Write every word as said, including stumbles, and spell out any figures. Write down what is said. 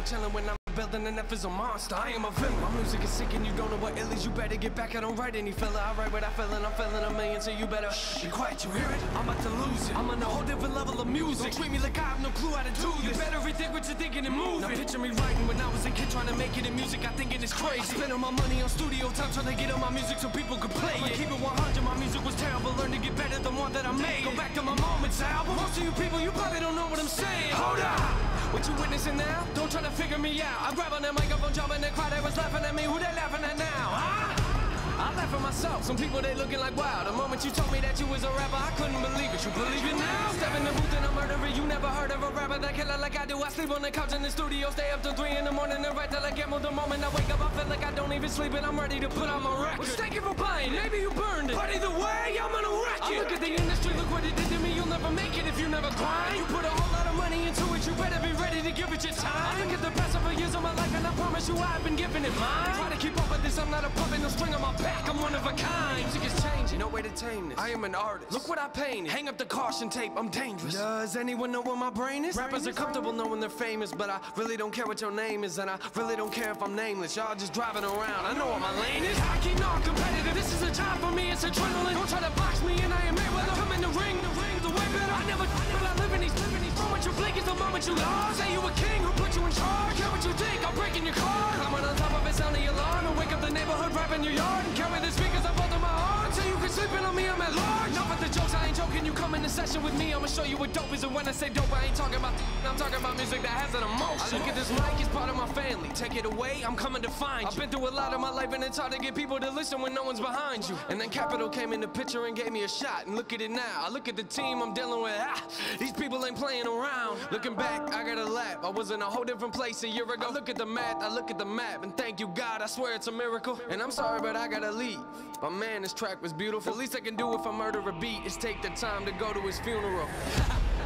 chillin' when I'm building an F is a monster. I am a villain. My music is sick and you don't know what ill is. You better get back, I don't write any filler. I write what I feel and I'm feeling a million, so you better shh, be quiet, you hear it? I'm about to lose it. I'm on a whole different level of music. Don't treat me like I have no clue how to do this. You better rethink what you're thinking and move. Now picture me writing when I was a kid trying to make it in music. I thinking it's crazy. I spent all my money on studio time trying to get on my music so people could play it. Keep it one hundred, my music was terrible. Learn to get better than one that I made. Go back to my Moments album. Most of you people, you probably don't know what I'm saying. Hold up! What you witnessing now? Don't try to figure me out. I grab on that microphone, jump in the crowd, they was laughing at me. Who they laughing at now? Huh? I laugh at myself. Some people, they looking like wow. The moment you told me that you was a rapper, I couldn't believe it. You believe it now? Step in the booth and I'm murdering. You never heard of a rapper that killer like I do. I sleep on the couch in the studio, stay up till three in the morning and write till I get more. The moment I wake up, I feel like I don't even sleep and I'm ready to put on my record. Well, thank you for playing. Maybe you burned it, but either way, I'm gonna wreck it. I look at the industry, look what it did to me. You'll never make it if you never grind. You put a whole lot of money into it, you better be ready to give it your time. I look at the past several years of my life and I promise you I've been giving it mine. Try to keep up with this, I'm not a puppet, no string on my back. I'm one of a kind. Music is changing, no way to tame this. I am an artist. Look what I painted. Hang up the caution tape, I'm dangerous. Does anyone know what my brain is? Rappers are comfortable knowing they're famous, but I really don't care what your name is, and I really don't care if I'm nameless. Y'all just driving around, I know what my lane is. I keep non-competitive, this is a job for me, it's adrenaline. Don't try to box me and I am Mayweather. Come in the ring, the ring, the way better. I never, but I live in these, live in these. Moment you blink is the moment you lost. Say you a king, who put you in charge? Care what you think, I'm breaking your car. Climbing on top of it, sound the alarm, and wake up the neighborhood, rap in your yard, and carry the speakers up under my arm. So you can sleep in on me, I'm at large. Enough with the jokes, I ain't joking. You come in the session with me, I'ma show you what dope is. And when I say dope, I ain't talking about I'm talking about music that has an emotion. I look at this mic, it's part of my family. Take it away, I'm coming to find you. I've been through a lot of my life and it's hard to get people to listen when no one's behind you. And then Capital came in the picture and gave me a shot. And look at it now, I look at the team I'm dealing with. Ah, these people ain't playing around. Looking back, I got a lap. I was in a whole different place a year ago. I look at the math, I look at the map, and thank you God, I swear it's a miracle. And I'm sorry, but I gotta leave. But man, this track was beautiful. The least I can do if I murder a beat is take the time to go to his funeral.